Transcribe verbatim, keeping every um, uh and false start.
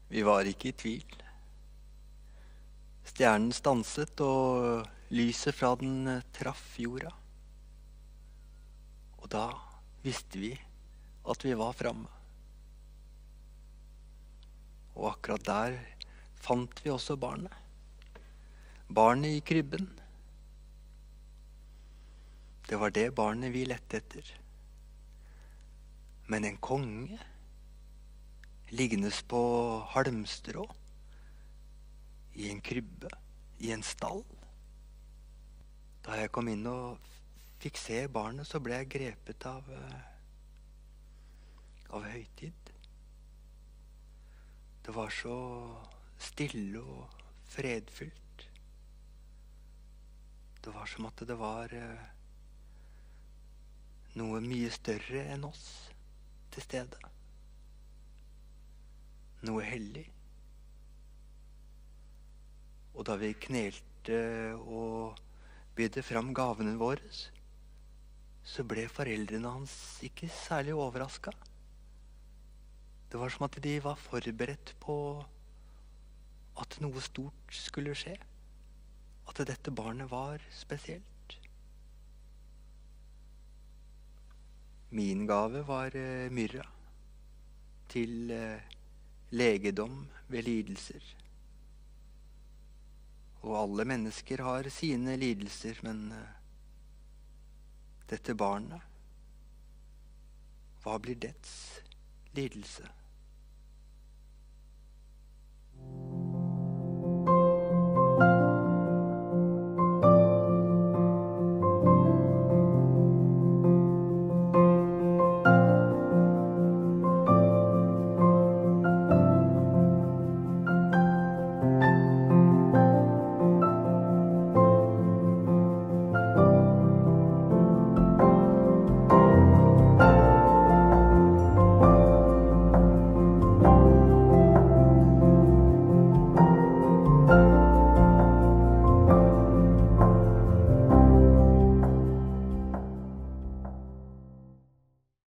Vi var ikke i tvil. Stjernen stanset, og lyset fra den traff jorda. Og da visste vi at vi var framme. Og akkurat der fant vi også barnet. Barnet i krybben. Det var det barnet vi lette etter. Men en konge, liggende på halmstrå, i en krybbe, i en stall. Da jeg kom inn og fikk se barnet, så ble jeg grepet av, av høytid. Det var så stille og fredfylt. Det var som at det var noe mye større enn oss til stede. Noe hellig. Og da vi knelte og bydde fram gavene våre, så ble foreldrene hans ikke særlig overrasket. Det var som at de var forberedt på at noe stort skulle skje. At dette barnet var spesielt. Min gave var eh, myrra til eh, legedom ved lidelser. Og alle mennesker har sine lidelser, men eh, dette barnet, hva blir dets lidelse?